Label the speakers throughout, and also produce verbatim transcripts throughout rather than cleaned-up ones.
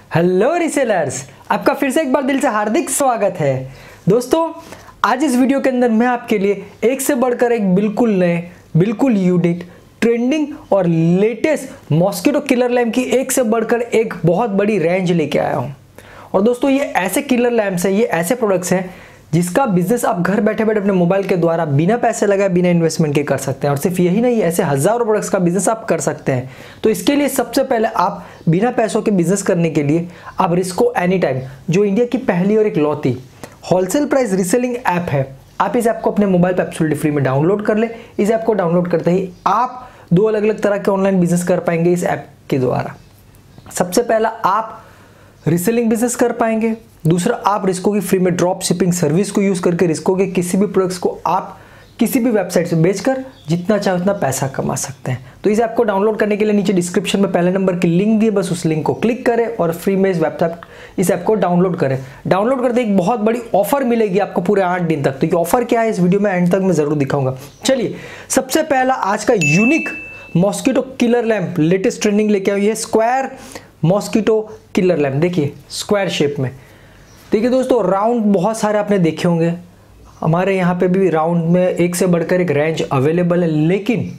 Speaker 1: Hello resellers, आपका फिर से एक बार दिल से हार्दिक स्वागत है। दोस्तों, आज इस वीडियो के अंदर मैं आपके लिए एक से बढ़कर एक बिल्कुल नए, बिल्कुल यूनिक, ट्रेंडिंग और लेटेस्ट मॉस्किटो किलर लैम्प की एक से बढ़कर एक बहुत बड़ी रेंज लेके आया हूँ। और दोस्तों, ये ऐसे किलर लैम्प्स हैं, ये ऐसे प्रोडक्ट्स हैं जिसका बिजनेस आप घर बैठे बैठे अपने मोबाइल के द्वारा बिना पैसे लगाए, बिना इन्वेस्टमेंट के कर सकते हैं। और सिर्फ यही नहीं, ऐसे हजारों प्रोडक्ट्स का बिजनेस आप कर सकते हैं। तो इसके लिए सबसे पहले आप बिना पैसों के बिजनेस करने के लिए आप रिस्को एनी टाइम, जो इंडिया की पहली और इकलौती होलसेल प्राइस रीसेलिंग ऐप है, आप इस ऐप को अपने मोबाइल पर एब्सोल्युटली फ्री में डाउनलोड कर ले। इस ऐप को डाउनलोड करते ही आप दो अलग अलग तरह के ऑनलाइन बिजनेस कर पाएंगे इस ऐप के द्वारा। सबसे पहला, आप रीसेलिंग बिजनेस कर पाएंगे। दूसरा, आप रिस्को की फ्री में ड्रॉप शिपिंग सर्विस को यूज करके रिस्को के किसी भी प्रोडक्ट्स को आप किसी भी वेबसाइट से बेचकर जितना चाहे उतना पैसा कमा सकते हैं। तो इस ऐप को डाउनलोड करने के लिए नीचे डिस्क्रिप्शन में पहले नंबर की लिंक दी है, बस उस लिंक को क्लिक करें और फ्री में इस वेबसाइट इस ऐप को डाउनलोड करें। डाउनलोड करते एक बहुत बड़ी ऑफर मिलेगी आपको पूरे आठ दिन तक। तो ये ऑफर क्या है, इस वीडियो में एंड तक मैं जरूर दिखाऊंगा। चलिए, सबसे पहला आज का unique mosquito killer lamp latest trending लेके आया, ये स्क्वायर मॉस्किटो किलर लैम्प। देखिए, स्क्वायर शेप में। देखिए दोस्तों, राउंड बहुत सारे आपने देखे होंगे, हमारे यहाँ पे भी राउंड में एक से बढ़कर एक रेंज अवेलेबल है, लेकिन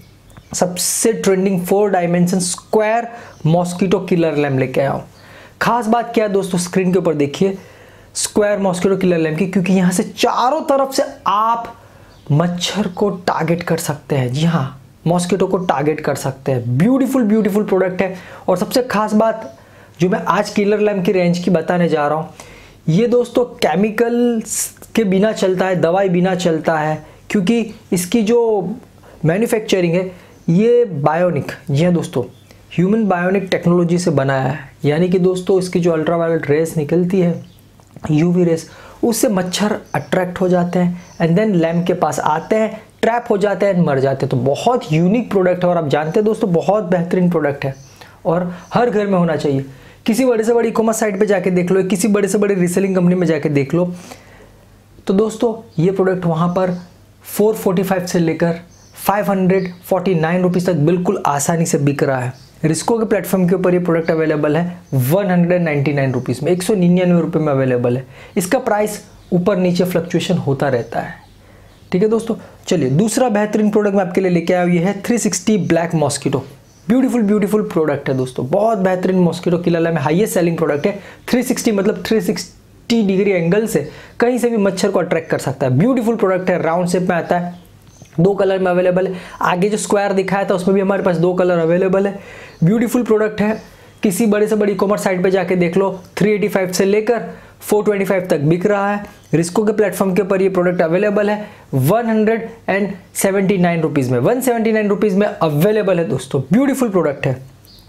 Speaker 1: सबसे trending four dimension square mosquito killer lamp लेके आया हूँ। खास बात क्या है दोस्तों, स्क्रीन के ऊपर देखिए स्क्वायर मॉस्किटो किलर लैम्प की, क्योंकि यहाँ से चारों तरफ से आप मच्छर को टारगेट कर सकते हैं। जी हाँ, मॉस्किटो को टारगेट कर सकते हैं। ब्यूटीफुल ब्यूटीफुल प्रोडक्ट है। और सबसे खास बात जो मैं आज किलर लैम्प की रेंज की बताने जा रहा हूँ, ये दोस्तों केमिकल के बिना चलता है, दवाई बिना चलता है, क्योंकि इसकी जो मैन्युफैक्चरिंग है ये बायोनिक, जी हाँ दोस्तों, ह्यूमन बायोनिक टेक्नोलॉजी से बनाया है। यानी कि दोस्तों, इसकी जो अल्ट्रावायलेट रेस निकलती है, यूवी रेस, उससे मच्छर अट्रैक्ट हो जाते हैं एंड देन लैम्प के पास आते हैं, ट्रैप हो जाते हैं, मर जाते हैं। तो बहुत यूनिक प्रोडक्ट है और आप जानते हैं दोस्तों, बहुत बेहतरीन प्रोडक्ट है और हर घर में होना चाहिए। किसी बड़े से बड़ी ई कॉमर्स साइट पे जाके देख लो, किसी बड़े से बड़े रीसेलिंग कंपनी में जाके देख लो, तो दोस्तों ये प्रोडक्ट वहाँ पर चार सौ पैंतालीस से लेकर पाँच सौ उनचास रुपीस तक बिल्कुल आसानी से बिक रहा है। रिस्को के प्लेटफॉर्म के ऊपर ये प्रोडक्ट अवेलेबल है एक सौ निन्यानवे रुपीस में, एक सौ निन्यानवे रुपये में अवेलेबल है। इसका प्राइस ऊपर नीचे फ्लक्चुएशन होता रहता है। ठीक है दोस्तों, चलिए दूसरा बेहतरीन प्रोडक्ट मैं आपके लिए लेके आया हूँ, ये है three sixty black mosquito. Beautiful beautiful product है दोस्तों, बहुत बेहतरीन mosquito killer lamp, highest selling product है। थ्री सिक्सटी मतलब थ्री सिक्सटी डिग्री एंगल से कहीं से भी मच्छर को अट्रैक्ट कर सकता है। ब्यूटीफुल प्रोडक्ट है, राउंड शेप में आता है, दो कलर में अवेलेबल है। आगे जो स्क्वायर दिखाया था उसमें भी हमारे पास दो कलर अवेलेबल है। ब्यूटीफुल प्रोडक्ट है। किसी बड़े से बड़ी कॉमर्स साइट पे जाके देख लो, तीन सौ पचासी से लेकर चार सौ पच्चीस तक बिक रहा है। रिस्को के प्लेटफॉर्म के ऊपर ये प्रोडक्ट अवेलेबल है एक सौ उन्यासी रुपीस में, एक सौ उन्यासी रुपीस में अवेलेबल है दोस्तों। ब्यूटीफुल प्रोडक्ट है।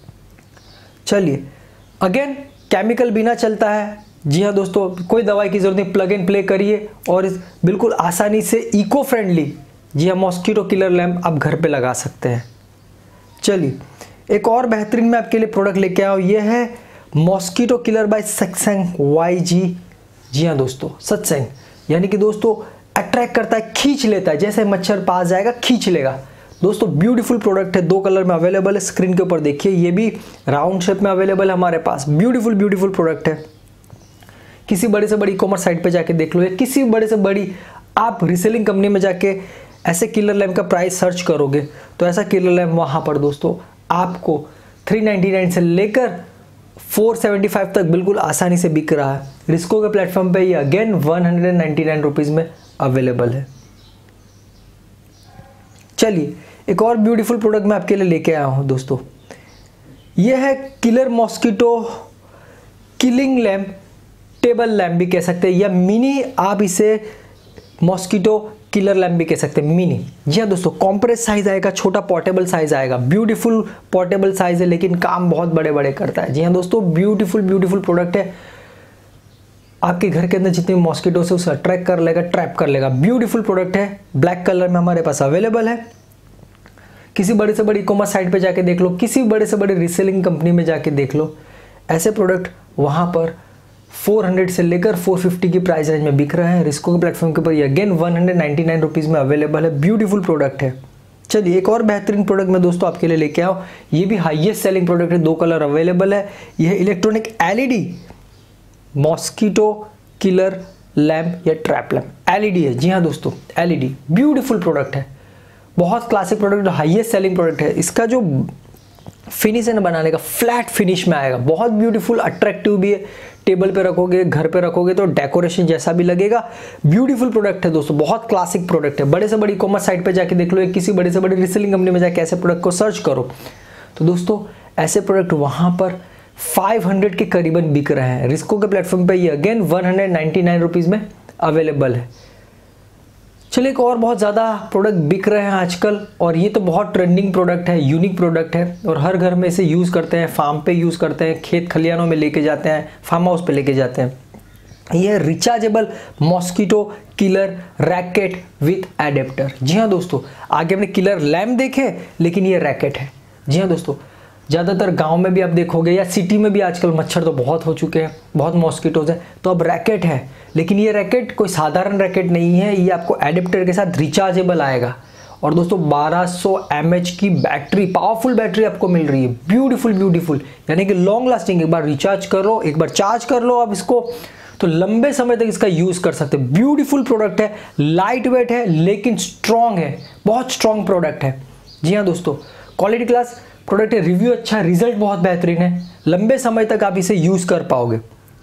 Speaker 1: चलिए, अगेन केमिकल बिना चलता है। जी हाँ दोस्तों, कोई दवाई की जरूरत नहीं, प्लग एंड प्ले करिए और इस बिल्कुल आसानी से इको फ्रेंडली, जी हाँ, मॉस्किटो किलर लैम्प आप घर पे लगा सकते हैं। चलिए, एक और बेहतरीन मैं आपके लिए प्रोडक्ट लेके आया हूँ, ये है मॉस्किटो किलर बाय सत्संग वाई जी। जी हाँ दोस्तों, सत्संग यानी कि दोस्तों अट्रैक्ट करता है, खींच लेता है, जैसे मच्छर पास जाएगा खींच लेगा। दोस्तों ब्यूटीफुल प्रोडक्ट है, दो कलर में अवेलेबल है। स्क्रीन के ऊपर देखिए, ये भी राउंड शेप में अवेलेबल है हमारे पास। ब्यूटीफुल ब्यूटीफुल प्रोडक्ट है। किसी बड़े से बड़ी कॉमर्स साइट पे जाके देख लो, या किसी बड़े से बड़ी आप रीसेलिंग कंपनी में जाके ऐसे किलर लैम्प का प्राइस सर्च करोगे तो ऐसा किलर लैम्प वहाँ पर दोस्तों आपको तीन सौ निन्यानवे से लेकर चार सौ पचहत्तर तक बिल्कुल आसानी से बिक रहा है। रिस्को के प्लेटफॉर्म पे ये अगेन एक सौ निन्यानवे रुपीस में अवेलेबल है। चलिए, एक और ब्यूटीफुल प्रोडक्ट मैं आपके लिए लेके आया हूँ दोस्तों, ये है killer mosquito killing lamp, table lamp भी कह सकते हैं, या मिनी आप इसे मॉस्किटो किलर लैम्प भी कह सकते हैं, मिनी। जी हाँ दोस्तों, कॉम्प्रेस साइज आएगा, छोटा पोर्टेबल साइज आएगा। ब्यूटीफुल पोर्टेबल साइज है, लेकिन काम बहुत बड़े बड़े करता है। जी हाँ दोस्तों, ब्यूटीफुल ब्यूटीफुल प्रोडक्ट है। आपके घर के अंदर जितने मॉस्किटो से उसे अट्रैक्ट कर लेगा, ट्रैप कर लेगा। ब्यूटीफुल प्रोडक्ट है, ब्लैक कलर में हमारे पास अवेलेबल है। किसी बड़े से बड़ी ई कॉमर्स साइट पे जाके देख लो, किसी बड़े से बड़े रीसेलिंग कंपनी में जाके देख लो, ऐसे प्रोडक्ट वहाँ पर चार सौ से लेकर चार सौ पचास की प्राइस रेंज में बिक रहे हैं। रिस्को के प्लेटफॉर्म के ऊपर ये अगेन एक सौ निन्यानवे रुपीस में अवेलेबल है। ब्यूटीफुल प्रोडक्ट है। चलिए एक और बेहतरीन प्रोडक्ट मैं दोस्तों आपके लिए लेके आओ। ये भी हाईएस्ट सेलिंग प्रोडक्ट है, दो कलर अवेलेबल है। यह है electronic LED mosquito killer lamp या ट्रैप लैम्प। एलईडी है, जी हाँ दोस्तों एलईडी, ब्यूटीफुल प्रोडक्ट है, बहुत classic product, highest selling product है। इसका जो फिनिश है ना बनाने का, फ्लैट फिनिश में आएगा, बहुत ब्यूटीफुल, अट्रैक्टिव भी है। टेबल पे रखोगे, घर पे रखोगे तो डेकोरेशन जैसा भी लगेगा। ब्यूटीफुल प्रोडक्ट है दोस्तों, बहुत क्लासिक प्रोडक्ट है। बड़े से बड़ी कॉमर्स साइट पे जाके देख लो, या किसी बड़े से बड़ी रीसेलिंग कंपनी में जाके ऐसे प्रोडक्ट को सर्च करो तो दोस्तों ऐसे प्रोडक्ट वहां पर पाँच सौ के करीबन बिक रहे हैं। रिस्को के प्लेटफॉर्म पे ये again one hundred ninety nine rupees में अवेलेबल है। चलिए एक और बहुत ज़्यादा प्रोडक्ट बिक रहे हैं आजकल, और ये तो बहुत ट्रेंडिंग प्रोडक्ट है, यूनिक प्रोडक्ट है, और हर घर में इसे यूज़ करते हैं, फार्म पे यूज़ करते हैं, खेत खलियानों में लेके जाते हैं, फार्म हाउस पे लेके जाते हैं। ये rechargeable mosquito killer racket with adapter. जी हाँ दोस्तों, आगे हमने किलर लैम्प देखे, लेकिन ये रैकेट है। जी हाँ दोस्तों, ज़्यादातर गांव में भी आप देखोगे या सिटी में भी आजकल मच्छर तो बहुत हो चुके हैं, बहुत मॉस्किटोज हैं, तो अब रैकेट है। लेकिन ये रैकेट कोई साधारण रैकेट नहीं है, ये आपको एडेप्टर के साथ रिचार्जेबल आएगा। और दोस्तों बारह सौ एम एच की बैटरी, पावरफुल बैटरी आपको मिल रही है, ब्यूटीफुल ब्यूटीफुल, यानी कि लॉन्ग लास्टिंग। एक बार रिचार्ज करो, एक बार चार्ज कर लो आप इसको, तो लंबे समय तक इसका यूज़ कर सकते हैं। ब्यूटीफुल प्रोडक्ट है, लाइट वेट है, लेकिन स्ट्रॉन्ग है, बहुत स्ट्रॉन्ग प्रोडक्ट है। जी हाँ दोस्तों, क्वालिटी क्लास प्रोडक्ट है, रिव्यू अच्छा है, रिजल्ट बहुत बेहतरीन है, लंबे समय तक आप इसे यूज़ कर पाओगे।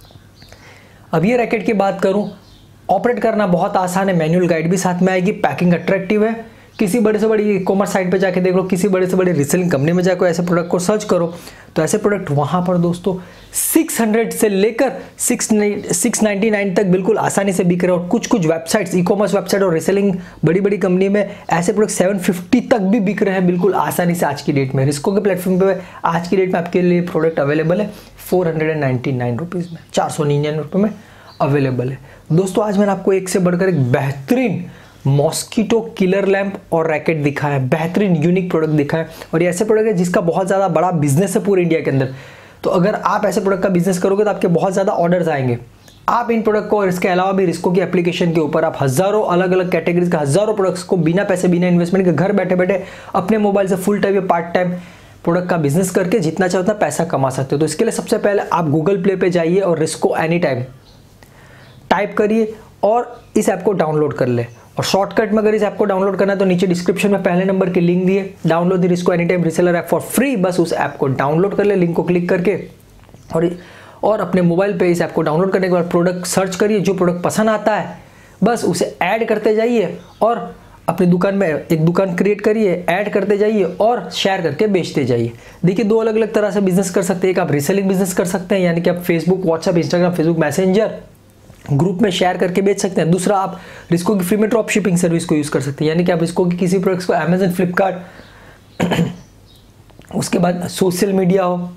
Speaker 1: अब ये रैकेट की बात करूं, ऑपरेट करना बहुत आसान है, मैनुअल गाइड भी साथ में आएगी, पैकिंग अट्रैक्टिव है। किसी बड़े से बड़ी कॉमर्स साइट पे जाके देख लो, किसी बड़े से बड़े रीसेलिंग कंपनी में जाकर ऐसे प्रोडक्ट को सर्च करो तो ऐसे प्रोडक्ट वहाँ पर दोस्तों छह सौ से लेकर छह निन्यानवे तक बिल्कुल आसानी से बिक रहे हैं। और कुछ कुछ वेबसाइट्स, ई कॉमर्स वेबसाइट और रीसेलिंग बड़ी बड़ी कंपनी में ऐसे प्रोडक्ट सात सौ पचास तक भी बिक रहे हैं बिल्कुल आसानी से आज की डेट में। रिस्को के प्लेटफॉर्म पे आज की डेट में आपके लिए प्रोडक्ट अवेलेबल है four hundred and ninety nine rupees में, चार सौ निन्यानवे रुपये में अवेलेबल है। दोस्तों आज मैंने आपको एक से बढ़कर एक बेहतरीन मॉस्किटो किलर लैम्प और रैकेट दिखा है, बेहतरीन यूनिक प्रोडक्ट दिखा है। और ये ऐसे प्रोडक्ट है जिसका बहुत ज़्यादा बड़ा बिजनेस है पूरे इंडिया के अंदर। तो अगर आप ऐसे प्रोडक्ट का बिजनेस करोगे तो आपके बहुत ज़्यादा ऑर्डर्स आएंगे। आप इन प्रोडक्ट को और इसके अलावा भी रिस्को की एप्लीकेशन के ऊपर आप हज़ारों अलग अलग कैटेगरीज का हज़ारों प्रोडक्ट्स को बिना पैसे बिना इन्वेस्टमेंट के घर बैठे बैठे अपने मोबाइल से फुल टाइम या पार्ट टाइम प्रोडक्ट का बिजनेस करके जितना चाहे उतना पैसा कमा सकते हो। तो इसके लिए सबसे पहले आप गूगल प्ले पे जाइए और रिस्को एनी टाइम टाइप करिए और इस ऐप को डाउनलोड कर ले। और शॉर्टकट में अगर इस ऐप को डाउनलोड करना है तो नीचे डिस्क्रिप्शन में पहले नंबर की लिंक दिए, download the Risko any time reseller app for free. बस उस ऐप को डाउनलोड कर ले, लिंक को क्लिक करके, और और अपने मोबाइल पे इस ऐप को डाउनलोड करने के बाद प्रोडक्ट सर्च करिए, जो प्रोडक्ट पसंद आता है बस उसे ऐड करते जाइए और अपनी दुकान में एक दुकान क्रिएट करिए, ऐड करते जाइए और शेयर करके बेचते जाइए। देखिए दो अलग अलग तरह से बिजनेस कर सकते हैं। एक आप रीसेलिंग बिजनेस कर सकते हैं, यानी कि आप Facebook, WhatsApp, Instagram, Facebook Messenger group में शेयर करके बेच सकते हैं। दूसरा आप रिस्को की फ्री में ड्रॉप शिपिंग सर्विस को यूज़ कर सकते हैं, यानी कि आप रिस्को की किसी प्रोडक्ट्स को अमेजन, फ्लिपकार्ट, उसके बाद सोशल मीडिया हो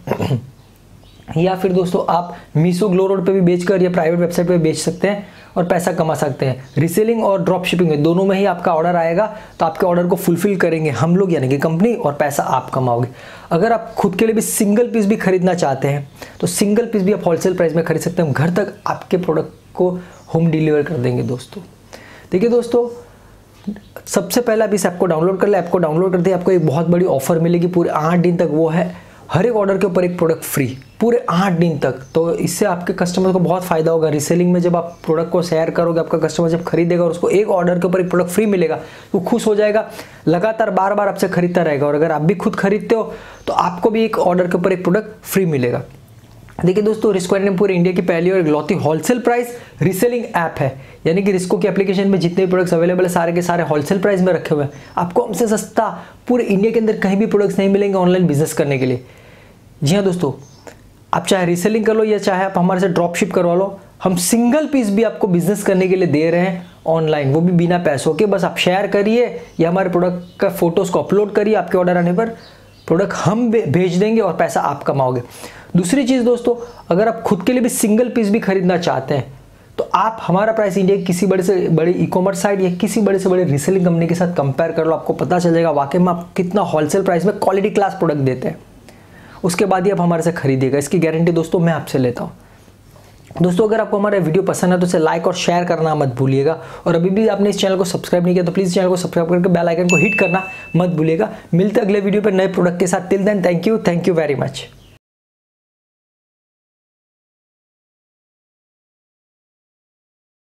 Speaker 1: या फिर दोस्तों आप मीशो, ग्लो रोड पे भी बेचकर या प्राइवेट वेबसाइट पे बेच सकते हैं और पैसा कमा सकते हैं। रीसेलिंग और ड्रॉप शिपिंग में दोनों में ही आपका ऑर्डर आएगा तो आपके ऑर्डर को फुलफिल करेंगे हम लोग यानी कि कंपनी, और पैसा आप कमाओगे। अगर आप खुद के लिए भी सिंगल पीस भी खरीदना चाहते हैं तो सिंगल पीस भी आप होलसेल प्राइस में खरीद सकते हैं, घर तक आपके प्रोडक्ट को होम डिलीवर कर देंगे दोस्तों। देखिए दोस्तों, सबसे पहले आप इस ऐप को डाउनलोड कर ले। ऐप को डाउनलोड करते ही आपको एक बहुत बड़ी ऑफर मिलेगी पूरे आठ दिन तक, वो है हर एक ऑर्डर के ऊपर एक प्रोडक्ट फ्री पूरे आठ दिन तक। तो इससे आपके कस्टमर को बहुत फायदा होगा। रीसेलिंग में जब आप प्रोडक्ट को शेयर करोगे, आपका कस्टमर जब खरीदेगा और उसको एक ऑर्डर के ऊपर एक प्रोडक्ट फ्री मिलेगा, वो खुश हो जाएगा, लगातार बार बार आपसे खरीदता रहेगा। और अगर आप भी खुद खरीदते हो तो आपको भी एक ऑर्डर के ऊपर एक प्रोडक्ट फ्री मिलेगा। देखिए दोस्तों, रिस्को ने पूरे इंडिया की पहली और इकलौती होलसेल प्राइस रीसेलिंग ऐप है, यानी कि रिस्को की एप्लीकेशन में जितने भी प्रोडक्ट्स अवेलेबल है सारे के सारे होलसेल प्राइस में रखे हुए हैं। आपको हमसे सस्ता पूरे इंडिया के अंदर कहीं भी प्रोडक्ट्स नहीं मिलेंगे ऑनलाइन बिजनेस करने के लिए। जी हाँ दोस्तों, आप चाहे रीसेलिंग कर लो या चाहे आप हमारे से ड्रॉप शिप करवा लो, हम सिंगल पीस भी आपको बिजनेस करने के लिए दे रहे हैं ऑनलाइन, वो भी बिना पैसों के। बस आप शेयर करिए या हमारे प्रोडक्ट का फोटोज़ को अपलोड करिए, आपके ऑर्डर आने पर प्रोडक्ट हम भेज देंगे और पैसा आप कमाओगे। दूसरी चीज़ दोस्तों, अगर आप खुद के लिए भी सिंगल पीस भी खरीदना चाहते हैं तो आप हमारा प्राइस इंडिया की किसी बड़े से बड़ी ई कॉमर्स साइट या किसी बड़े से बड़े रीसेलिंग कंपनी के साथ कंपेयर कर लो, आपको पता चल जाएगा वाकई में आप कितना होलसेल प्राइस में क्वालिटी क्लास प्रोडक्ट देते हैं। उसके बाद ही आप हमारे से खरीदिएगा, इसकी गारंटी दोस्तों मैं आपसे लेता हूँ। दोस्तों अगर आपको हमारा वीडियो पसंद है तो इसे लाइक और शेयर करना मत भूलिएगा, और अभी भी आपने इस चैनल को सब्सक्राइब नहीं किया तो प्लीज़ चैनल को सब्सक्राइब करके बेल आइकन को हिट करना मत भूलिएगा। मिलते अगले वीडियो पर नए प्रोडक्ट के साथ। Till then thank you thank you very much.